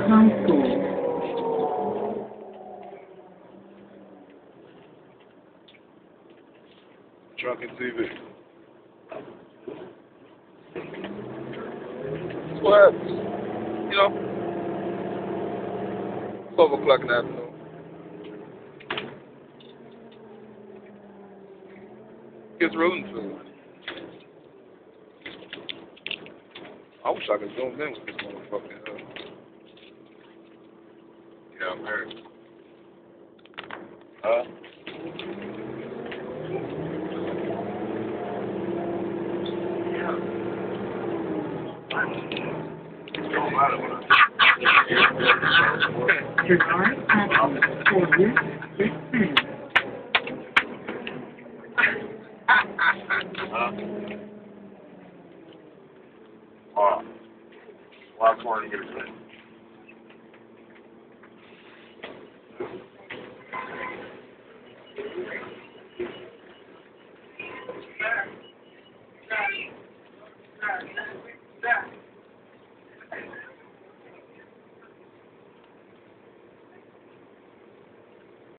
High School. Drunken TV. That's what happens. You know, 12 o'clock in the afternoon. Gets rolling food. I wish I could zoom in with this motherfucker. Yeah, I'm married. Huh? Regard action for this 6 minutes. Last one, you get a